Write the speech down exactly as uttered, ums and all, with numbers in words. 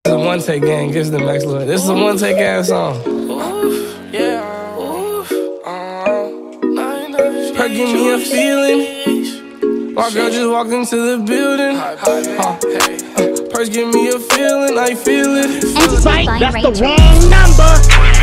This is a one take gang, gives the max look. This is a one take ass song. Yeah. Her give me a feeling. My girl just walked into the building. Uh, Purse give me a feeling, I feel it. Psych, that's the wrong number.